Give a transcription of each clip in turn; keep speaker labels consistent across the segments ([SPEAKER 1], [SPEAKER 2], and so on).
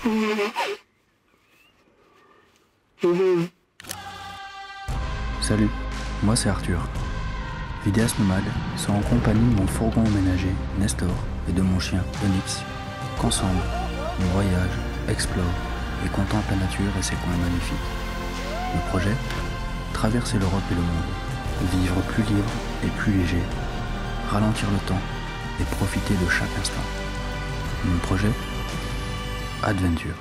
[SPEAKER 1] Salut, moi c'est Arthur. Vidéaste nomade, sont en compagnie de mon fourgon ménager, Nestor, et de mon chien, Onyx, qu'ensemble, on voyage, explore et contemple la nature et ses coins magnifiques. Le projet, traverser l'Europe et le monde, vivre plus libre et plus léger, ralentir le temps et profiter de chaque instant. Mon projet, Adventure.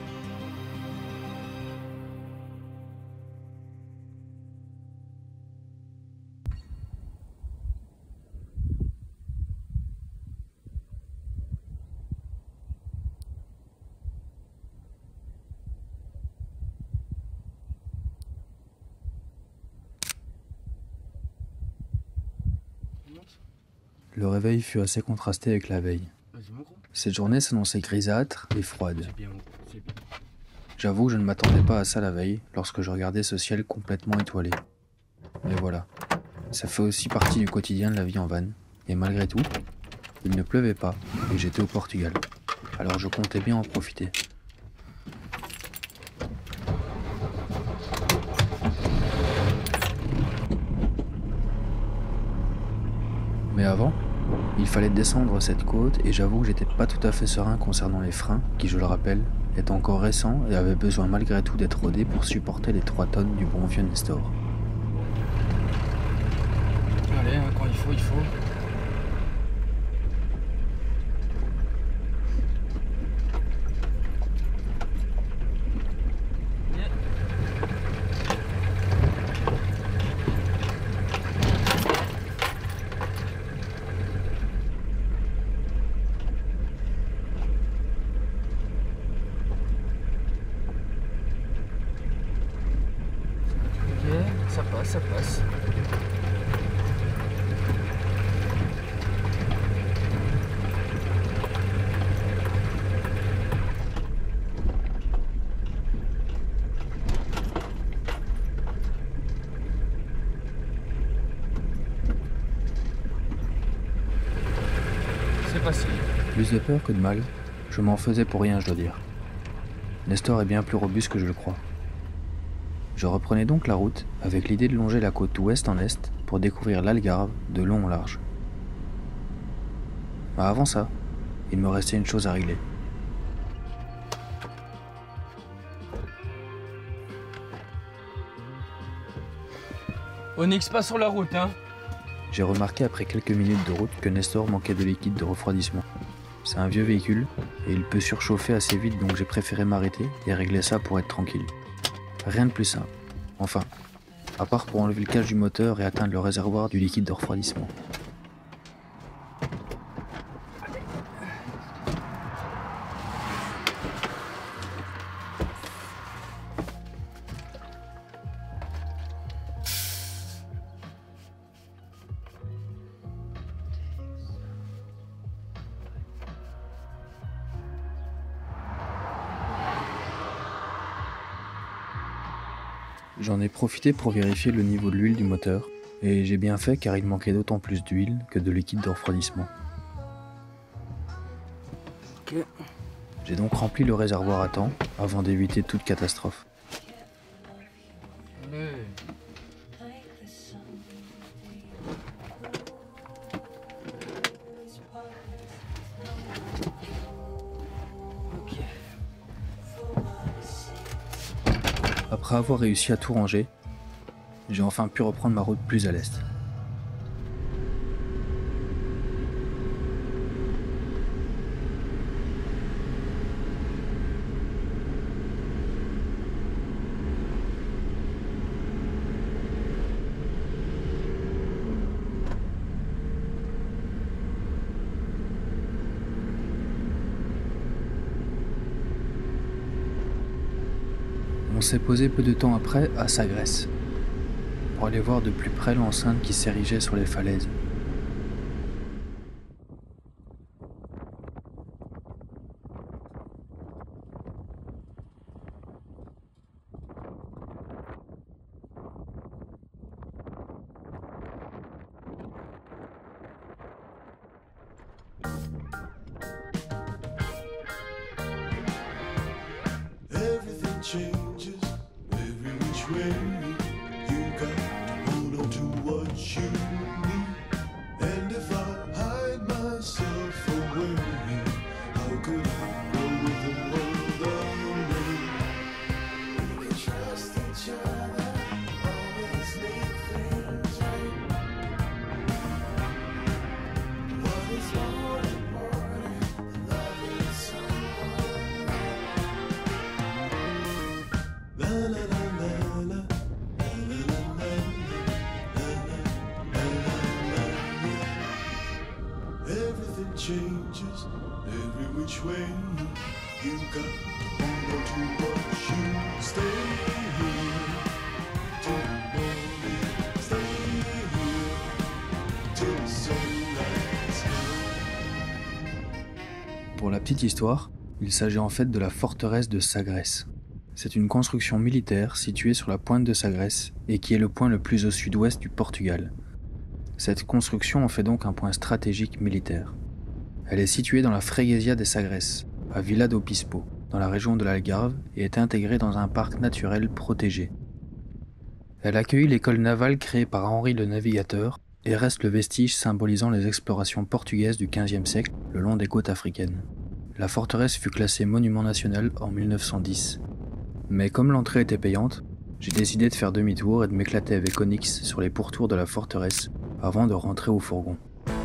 [SPEAKER 1] Le réveil fut assez contrasté avec la veille. Cette journée s'annonçait grisâtre et froide. J'avoue que je ne m'attendais pas à ça la veille, lorsque je regardais ce ciel complètement étoilé. Mais voilà, ça fait aussi partie du quotidien de la vie en van, et malgré tout, il ne pleuvait pas, et j'étais au Portugal. Alors je comptais bien en profiter. Mais avant, il fallait descendre cette côte et j'avoue que j'étais pas tout à fait serein concernant les freins, qui je le rappelle, est encore récents et avaient besoin malgré tout d'être rodés pour supporter les 3 tonnes du bon vieux Nestor.
[SPEAKER 2] Allez, hein, quand il faut, il faut. Ça passe. C'est facile.
[SPEAKER 1] Plus de peur que de mal, je m'en faisais pour rien, je dois dire. Nestor est bien plus robuste que je le crois. Je reprenais donc la route avec l'idée de longer la côte ouest en est pour découvrir l'Algarve de long en large. Mais avant ça, il me restait une chose à régler.
[SPEAKER 2] Onyx, pas sur la route, hein.
[SPEAKER 1] J'ai remarqué après quelques minutes de route que Nestor manquait de liquide de refroidissement. C'est un vieux véhicule et il peut surchauffer assez vite, donc j'ai préféré m'arrêter et régler ça pour être tranquille. Rien de plus simple. Enfin, à part pour enlever le cache du moteur et atteindre le réservoir du liquide de refroidissement. J'en ai profité pour vérifier le niveau de l'huile du moteur, et j'ai bien fait car il manquait d'autant plus d'huile que de liquide de refroidissement.
[SPEAKER 2] Okay.
[SPEAKER 1] J'ai donc rempli le réservoir à temps avant d'éviter toute catastrophe.
[SPEAKER 2] Allez.
[SPEAKER 1] Après avoir réussi à tout ranger, j'ai enfin pu reprendre ma route plus à l'est. On s'est posé peu de temps après à Sagres, pour aller voir de plus près l'enceinte qui s'érigeait sur les falaises.
[SPEAKER 3] changes every which way. You got to hold on to what you need. And if I hide myself away, how could I go with the world away? We can trust each other, always make things right. What is more important than loving someone? La la la la la, la la la la, la la la la. Everything changes every which way. You got to hold on to what you stay here till the morning. Stay here till the sunrise.
[SPEAKER 1] Pour la petite histoire, il s'agit en fait de la forteresse de Sagres. C'est une construction militaire située sur la pointe de Sagres et qui est le point le plus au sud-ouest du Portugal. Cette construction en fait donc un point stratégique militaire. Elle est située dans la Freguesia de Sagres, à Vila do Pispo, dans la région de l'Algarve, et est intégrée dans un parc naturel protégé. Elle accueille l'école navale créée par Henri le Navigateur et reste le vestige symbolisant les explorations portugaises du XVe siècle le long des côtes africaines. La forteresse fut classée monument national en 1910. Mais comme l'entrée était payante, j'ai décidé de faire demi-tour et de m'éclater avec Onyx sur les pourtours de la forteresse avant de rentrer au fourgon.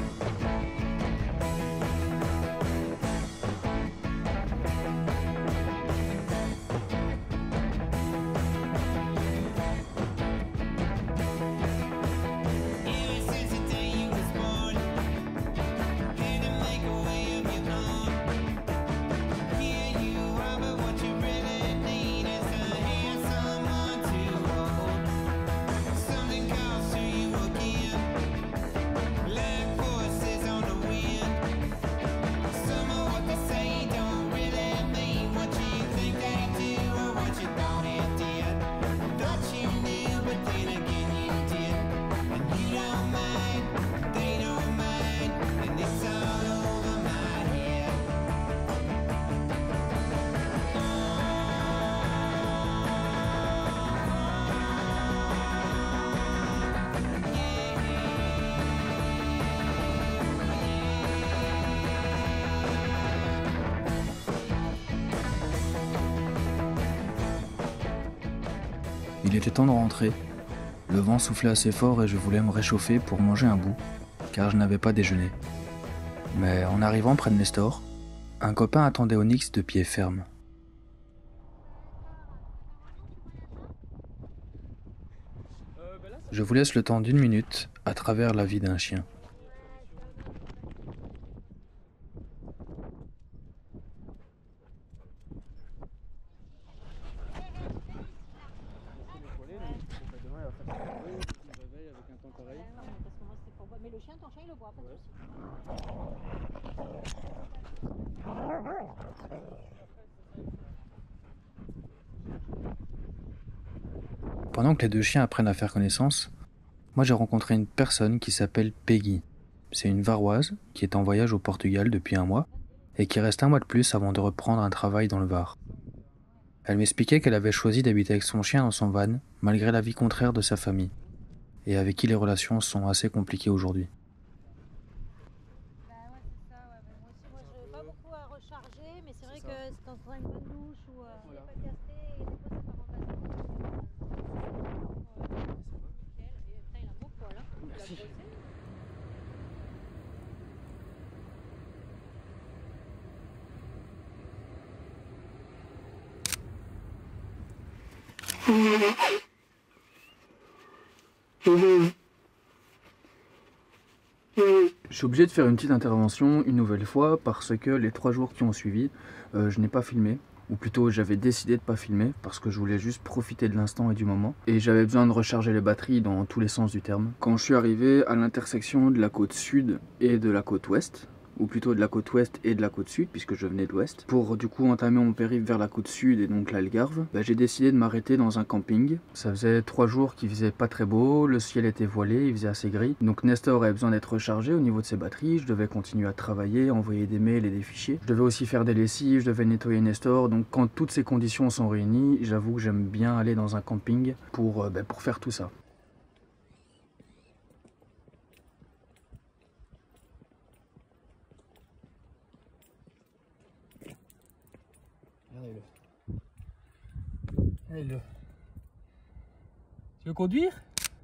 [SPEAKER 1] Il était temps de rentrer. Le vent soufflait assez fort et je voulais me réchauffer pour manger un bout, car je n'avais pas déjeuné. Mais en arrivant près de Nestor, un copain attendait Onyx de pied ferme. Je vous laisse le temps d'1 minute à travers la vie d'un chien.
[SPEAKER 4] Mais le chien, ton chien, il le voit, pas de souci.
[SPEAKER 1] Pendant que les deux chiens apprennent à faire connaissance, moi j'ai rencontré une personne qui s'appelle Peggy. C'est une Varoise qui est en voyage au Portugal depuis 1 mois et qui reste 1 mois de plus avant de reprendre un travail dans le Var. Elle m'expliquait qu'elle avait choisi d'habiter avec son chien dans son van malgré l'avis contraire de sa famille et avec qui les relations sont assez compliquées aujourd'hui.
[SPEAKER 4] Bah ouais, c'est ça, ouais. Mais moi aussi, je n'ai pas beaucoup à recharger, mais c'est vrai que c'est en faisant une bonne douche ou on n'est pas cassé, et des fois ça peut remplacer. Nickel. Et putain, il a un beau poil, hein.
[SPEAKER 2] Merci.
[SPEAKER 4] Il a bossé.
[SPEAKER 1] Je suis obligé de faire une petite intervention une nouvelle fois parce que les 3 jours qui ont suivi, je n'ai pas filmé. Ou plutôt j'avais décidé de pas filmer parce que je voulais juste profiter de l'instant et du moment. Et j'avais besoin de recharger les batteries dans tous les sens du terme. Quand je suis arrivé à l'intersection de la côte sud et de la côte ouest, ou plutôt de la côte ouest et de la côte sud, puisque je venais de l'ouest. Pour du coup entamer mon périple vers la côte sud et donc l'Algarve, j'ai décidé de m'arrêter dans un camping. Ça faisait 3 jours qu'il faisait pas très beau, le ciel était voilé, il faisait assez gris. Donc Nestor avait besoin d'être rechargé au niveau de ses batteries, je devais continuer à travailler, envoyer des mails et des fichiers. Je devais aussi faire des lessives, je devais nettoyer Nestor, donc quand toutes ces conditions sont réunies, j'avoue que j'aime bien aller dans un camping pour faire tout ça.
[SPEAKER 2] Regardez-le. Regardez-le. Tu veux conduire?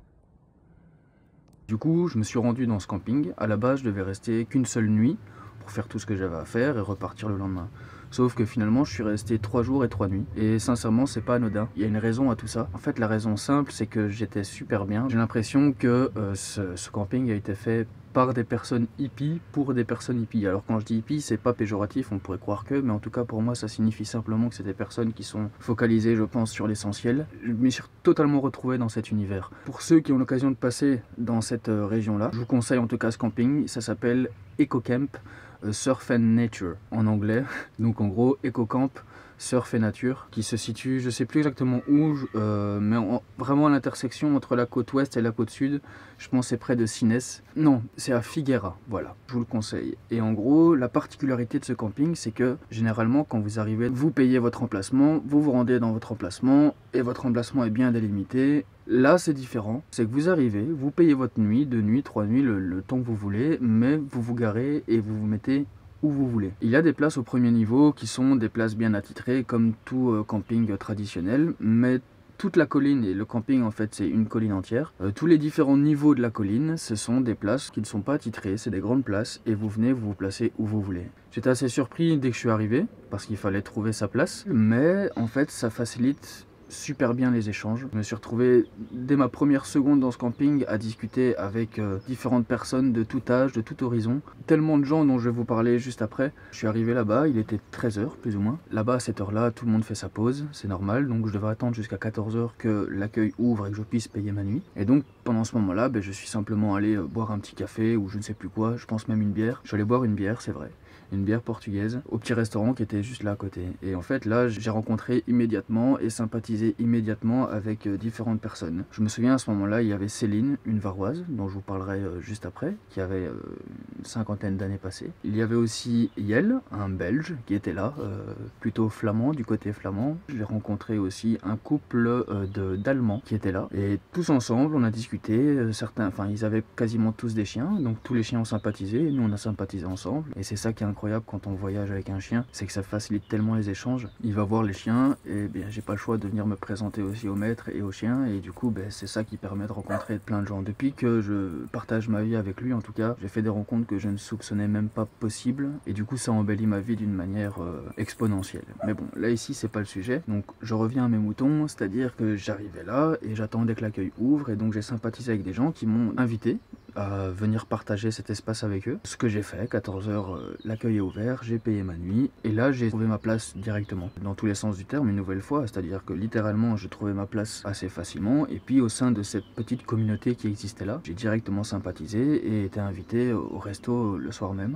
[SPEAKER 1] Du coup, je me suis rendu dans ce camping. À la base, je devais rester qu'une seule nuit pour faire tout ce que j'avais à faire et repartir le lendemain. Sauf que finalement, je suis resté 3 jours et 3 nuits. Et sincèrement, c'est pas anodin. Il y a une raison à tout ça. En fait, la raison simple, c'est que j'étais super bien. J'ai l'impression que ce camping a été fait par des personnes hippies pour des personnes hippies. Alors quand je dis hippie, c'est pas péjoratif, on pourrait croire que, mais en tout cas pour moi ça signifie simplement que c'est des personnes qui sont focalisées, je pense, sur l'essentiel. Je me suis totalement retrouvé dans cet univers. Pour ceux qui ont l'occasion de passer dans cette région-là, je vous conseille en tout cas ce camping, ça s'appelle EcoCamp Surf and Nature en anglais. Donc en gros, EcoCamp Surf et Nature, qui se situe, je sais plus exactement où, mais vraiment à l'intersection entre la côte ouest et la côte sud. Je pense c'est près de Sines. Non, c'est à Figueira, voilà, je vous le conseille. Et en gros, la particularité de ce camping, c'est que généralement quand vous arrivez, vous payez votre emplacement, vous vous rendez dans votre emplacement, et votre emplacement est bien délimité. Là, c'est différent, c'est que vous arrivez, vous payez votre nuit, 2 nuits, 3 nuits, le temps que vous voulez, mais vous vous garez et vous vous mettez où vous voulez. Il y a des places au premier niveau qui sont des places bien attitrées comme tout camping traditionnel, mais toute la colline, et le camping en fait c'est une colline entière, tous les différents niveaux de la colline, ce sont des places qui ne sont pas attitrées, c'est des grandes places et vous venez vous placer où vous voulez. J'étais assez surpris dès que je suis arrivé parce qu'il fallait trouver sa place, mais en fait ça facilite super bien les échanges. Je me suis retrouvé dès ma première seconde dans ce camping à discuter avec différentes personnes de tout âge, de tout horizon. Tellement de gens dont je vais vous parler juste après. Je suis arrivé là-bas, il était 13 h plus ou moins. Là-bas à cette heure-là, tout le monde fait sa pause, c'est normal. Donc je devais attendre jusqu'à 14 h que l'accueil ouvre et que je puisse payer ma nuit. Et donc pendant ce moment-là, je suis simplement allé boire un petit café ou je ne sais plus quoi, je pense même une bière. Je suis allé boire une bière, c'est vrai. Une bière portugaise au petit restaurant qui était juste là à côté. Et en fait là j'ai rencontré immédiatement et sympathisé immédiatement avec différentes personnes. Je me souviens à ce moment-là il y avait Céline, une varoise dont je vous parlerai juste après, qui avait une cinquantaine d'années passées. Il y avait aussi Yel, un belge qui était là, plutôt flamand, du côté flamand. J'ai rencontré aussi un couple d'Allemands qui étaient là et tous ensemble on a discuté, certains, enfin ils avaient quasiment tous des chiens, donc tous les chiens ont sympathisé et nous on a sympathisé ensemble. Et c'est ça qui est incroyable quand on voyage avec un chien, c'est que ça facilite tellement les échanges. Il va voir les chiens et bien j'ai pas le choix de venir me présenter aussi au maître et aux chiens, et du coup c'est ça qui permet de rencontrer plein de gens. Depuis que je partage ma vie avec lui en tout cas, j'ai fait des rencontres que je ne soupçonnais même pas possibles, et du coup ça embellit ma vie d'une manière exponentielle. Mais bon, là ici c'est pas le sujet, donc je reviens à mes moutons, c'est-à-dire que j'arrivais là et j'attendais que l'accueil ouvre, et donc j'ai sympathisé avec des gens qui m'ont invité à venir partager cet espace avec eux. Ce que j'ai fait, 14 h l'accueil est ouvert, j'ai payé ma nuit et là j'ai trouvé ma place directement, dans tous les sens du terme une nouvelle fois, c'est-à-dire que littéralement j'ai trouvé ma place assez facilement, et puis au sein de cette petite communauté qui existait là, j'ai directement sympathisé et été invité au resto le soir même.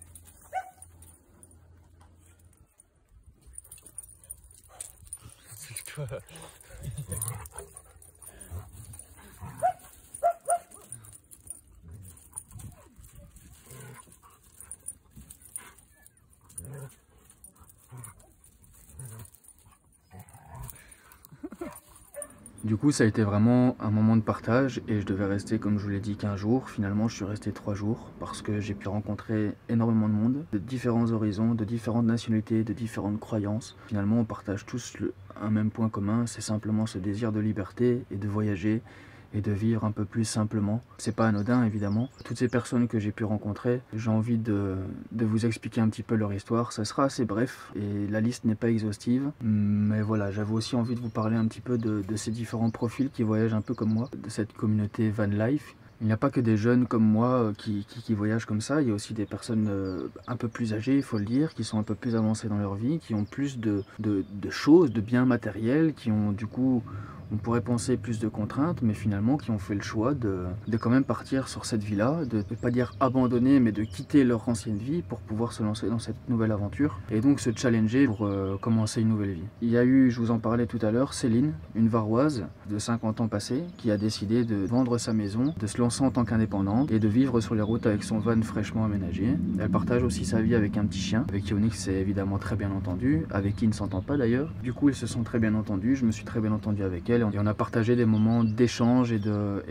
[SPEAKER 1] Du coup ça a été vraiment un moment de partage et je devais rester, comme je vous l'ai dit, 15 jours. Finalement je suis resté 3 jours parce que j'ai pu rencontrer énormément de monde, de différents horizons, de différentes nationalités, de différentes croyances. Finalement on partage tous un même point commun, c'est simplement ce désir de liberté et de voyager et de vivre un peu plus simplement. C'est pas anodin évidemment. Toutes ces personnes que j'ai pu rencontrer, j'ai envie de vous expliquer un petit peu leur histoire. Ça sera assez bref et la liste n'est pas exhaustive, mais voilà, j'avais aussi envie de vous parler un petit peu de ces différents profils qui voyagent un peu comme moi, de cette communauté van life. Il n'y a pas que des jeunes comme moi qui voyagent comme ça, il y a aussi des personnes un peu plus âgées, il faut le dire, qui sont un peu plus avancées dans leur vie, qui ont plus de choses, de biens matériels, qui ont du coup on pourrait penser plus de contraintes, mais finalement qui ont fait le choix de quand même partir sur cette vie-là, de ne pas dire abandonner, mais de quitter leur ancienne vie pour pouvoir se lancer dans cette nouvelle aventure et donc se challenger pour commencer une nouvelle vie. Il y a eu, je vous en parlais tout à l'heure, Céline, une Varoise de 50 ans passés, qui a décidé de vendre sa maison, de se lancer en tant qu'indépendante et de vivre sur les routes avec son van fraîchement aménagé. Elle partage aussi sa vie avec un petit chien, avec qui Onyx s'est évidemment très bien entendu, avec qui il ne s'entend pas d'ailleurs. Du coup, ils se sont très bien entendus, je me suis très bien entendu avec elle et on a partagé des moments d'échange et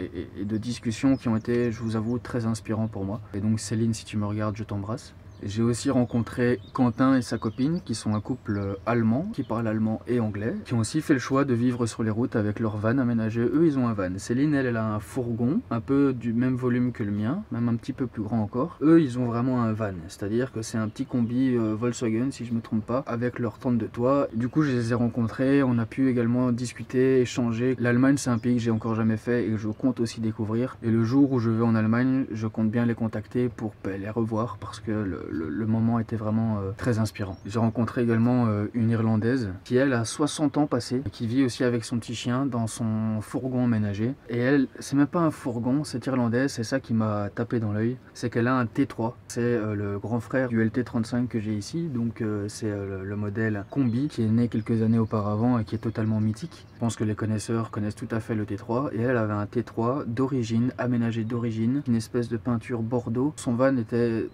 [SPEAKER 1] de discussion qui ont été, je vous avoue, très inspirants pour moi. Et donc Céline, si tu me regardes, je t'embrasse. J'ai aussi rencontré Quentin et sa copine, qui sont un couple allemand, qui parle allemand et anglais, qui ont aussi fait le choix de vivre sur les routes avec leur van aménagé. Eux, ils ont un van. Céline, elle a un fourgon, un peu du même volume que le mien, même un petit peu plus grand encore. Eux, ils ont vraiment un van, c'est-à-dire que c'est un petit combi Volkswagen, si je me trompe pas, avec leur tente de toit. Du coup, je les ai rencontrés, on a pu également discuter, échanger. L'Allemagne, c'est un pays que j'ai encore jamais fait et que je compte aussi découvrir. Et le jour où je vais en Allemagne, je compte bien les contacter pour les revoir, parce que le moment était vraiment très inspirant. J'ai rencontré également une Irlandaise qui elle a 60 ans passés, qui vit aussi avec son petit chien dans son fourgon aménagé. Et elle, c'est même pas un fourgon, cette Irlandaise, c'est ça qui m'a tapé dans l'œil, c'est qu'elle a un T3. C'est le grand frère du LT35 que j'ai ici, donc c'est le modèle combi qui est né quelques années auparavant et qui est totalement mythique. Je pense que les connaisseurs connaissent tout à fait le T3 et elle avait un T3 d'origine, aménagé d'origine, une espèce de peinture bordeaux. Son van était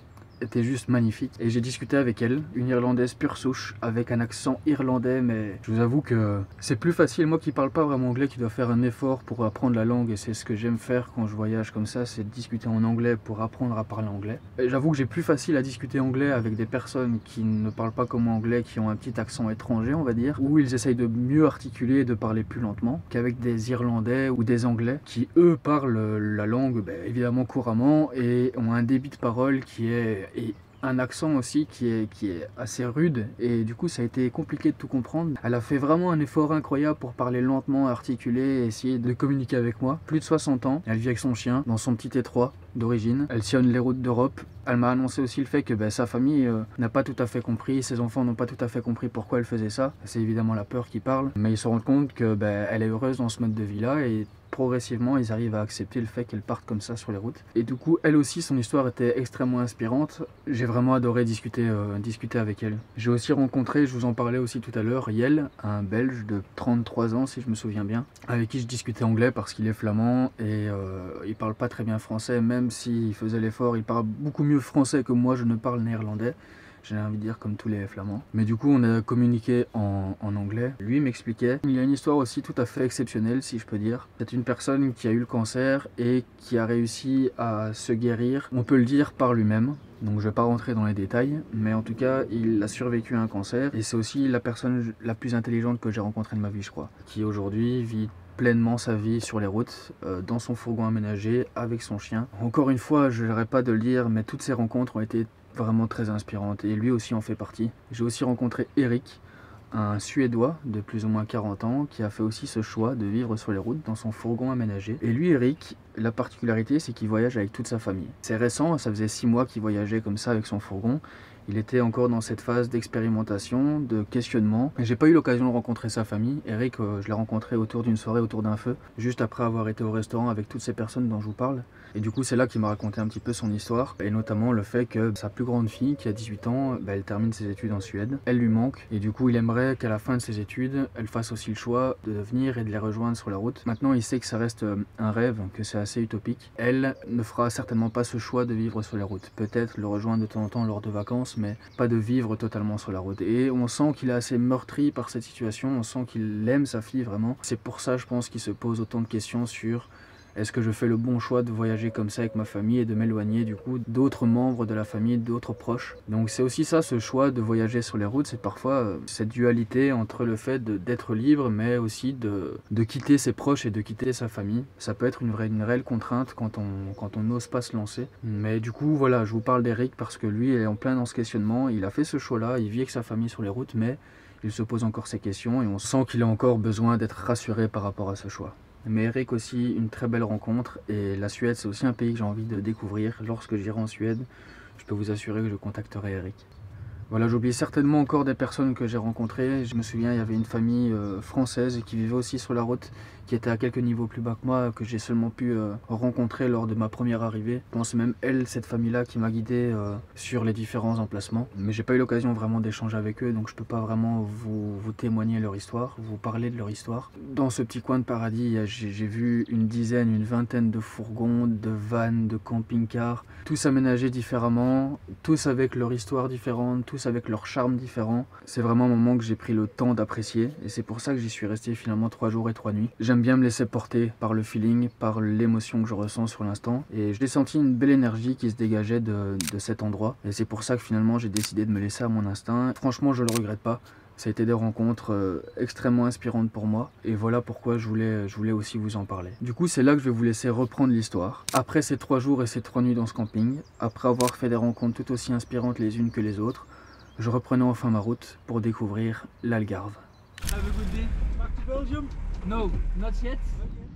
[SPEAKER 1] juste magnifique et j'ai discuté avec elle, une Irlandaise pure souche avec un accent irlandais, mais je vous avoue que c'est plus facile, moi qui parle pas vraiment anglais, qui dois faire un effort pour apprendre la langue, et c'est ce que j'aime faire quand je voyage comme ça, c'est discuter en anglais pour apprendre à parler anglais. J'avoue que j'ai plus facile à discuter anglais avec des personnes qui ne parlent pas comme moi anglais, qui ont un petit accent étranger on va dire, où ils essayent de mieux articuler et de parler plus lentement, qu'avec des Irlandais ou des Anglais qui eux parlent la langue évidemment couramment et ont un débit de parole qui est et un accent aussi qui est assez rude, et du coup ça a été compliqué de tout comprendre. Elle a fait vraiment un effort incroyable pour parler lentement, articuler et essayer de communiquer avec moi. Plus de 60 ans, elle vit avec son chien dans son petit T3 d'origine. Elle sillonne les routes d'Europe. Elle m'a annoncé aussi le fait que sa famille n'a pas tout à fait compris, ses enfants n'ont pas tout à fait compris pourquoi elle faisait ça. C'est évidemment la peur qui parle, mais ils se rendent compte que elle est heureuse dans ce mode de vie là, et progressivement ils arrivent à accepter le fait qu'elle parte comme ça sur les routes. Et du coup elle aussi, son histoire était extrêmement inspirante. J'ai vraiment adoré discuter avec elle. J'ai aussi rencontré, je vous en parlais aussi tout à l'heure, Yel, un Belge de 33 ans si je me souviens bien, avec qui je discutais anglais parce qu'il est flamand et il parle pas très bien français, même s'il faisait l'effort. Il parle beaucoup mieux français que moi, je ne parle néerlandais. J'ai envie de dire comme tous les flamands. Mais du coup on a communiqué en anglais. Lui m'expliquait. Il y a une histoire aussi tout à fait exceptionnelle si je peux dire. C'est une personne qui a eu le cancer et qui a réussi à se guérir, on peut le dire, par lui-même. Donc je vais pas rentrer dans les détails, mais en tout cas il a survécu à un cancer. Et c'est aussi la personne la plus intelligente que j'ai rencontrée de ma vie je crois. Qui aujourd'hui vit pleinement sa vie sur les routes, dans son fourgon aménagé, avec son chien. Encore une fois, je n'arrête pas de le dire, mais toutes ces rencontres ont été vraiment très inspirante et lui aussi en fait partie. J'ai aussi rencontré Eric, un Suédois de plus ou moins 40 ans qui a fait aussi ce choix de vivre sur les routes dans son fourgon aménagé. Et lui, Eric, la particularité c'est qu'il voyage avec toute sa famille. C'est récent, ça faisait 6 mois qu'il voyageait comme ça avec son fourgon. Il était encore dans cette phase d'expérimentation, de questionnement. J'ai pas eu l'occasion de rencontrer sa famille. Eric, je l'ai rencontré autour d'une soirée, autour d'un feu, juste après avoir été au restaurant avec toutes ces personnes dont je vous parle. Et du coup, c'est là qu'il m'a raconté un petit peu son histoire, et notamment le fait que sa plus grande fille, qui a 18 ans, elle termine ses études en Suède. Elle lui manque, et du coup, il aimerait qu'à la fin de ses études, elle fasse aussi le choix de venir et de les rejoindre sur la route. Maintenant, il sait que ça reste un rêve, que c'est assez utopique. Elle ne fera certainement pas ce choix de vivre sur les routes. Peut-être le rejoindre de temps en temps lors de vacances, mais pas de vivre totalement sur la route. Et on sent qu'il est assez meurtri par cette situation, on sent qu'il aime sa fille vraiment. C'est pour ça, je pense, qu'il se pose autant de questions sur est-ce que je fais le bon choix de voyager comme ça avec ma famille et de m'éloigner du coup d'autres membres de la famille, d'autres proches. Donc c'est aussi ça, ce choix de voyager sur les routes, c'est parfois cette dualité entre le fait d'être libre, mais aussi de quitter ses proches et de quitter sa famille. Ça peut être une réelle contrainte quand on n'ose pas se lancer. Mais du coup voilà, je vous parle d'Eric parce que lui il est en plein dans ce questionnement, il a fait ce choix-là, il vit avec sa famille sur les routes, mais il se pose encore ces questions et on sent qu'il a encore besoin d'être rassuré par rapport à ce choix. Mais Eric aussi, une très belle rencontre, et la Suède c'est aussi un pays que j'ai envie de découvrir. Lorsque j'irai en Suède, je peux vous assurer que je contacterai Eric. Voilà, j'oublie certainement encore des personnes que j'ai rencontrées. Je me souviens, il y avait une famille française qui vivait aussi sur la route, qui était à quelques niveaux plus bas que moi, que j'ai seulement pu rencontrer lors de ma première arrivée. Je pense même cette famille-là qui m'a guidé sur les différents emplacements. Mais j'ai pas eu l'occasion vraiment d'échanger avec eux, donc je peux pas vraiment vous témoigner leur histoire, vous parler de leur histoire. Dans ce petit coin de paradis, j'ai vu une dizaine, une vingtaine de fourgons, de vannes, de camping-cars, tous aménagés différemment, tous avec leur histoire différente, tous avec leur charme différent. C'est vraiment un moment que j'ai pris le temps d'apprécier et c'est pour ça que j'y suis resté finalement 3 jours et 3 nuits. J'aime bien me laisser porter par le feeling, par l'émotion que je ressens sur l'instant et j'ai senti une belle énergie qui se dégageait de cet endroit et c'est pour ça que finalement j'ai décidé de me laisser à mon instinct. Franchement, je le regrette pas. Ça a été des rencontres extrêmement inspirantes pour moi et voilà pourquoi je voulais aussi vous en parler. Du coup, c'est là que je vais vous laisser reprendre l'histoire. Après ces 3 jours et ces 3 nuits dans ce camping, après avoir fait des rencontres tout aussi inspirantes les unes que les autres, je reprenais enfin ma route pour découvrir l'Algarve.
[SPEAKER 2] Have a good day. Back to Belgium? No, not yet.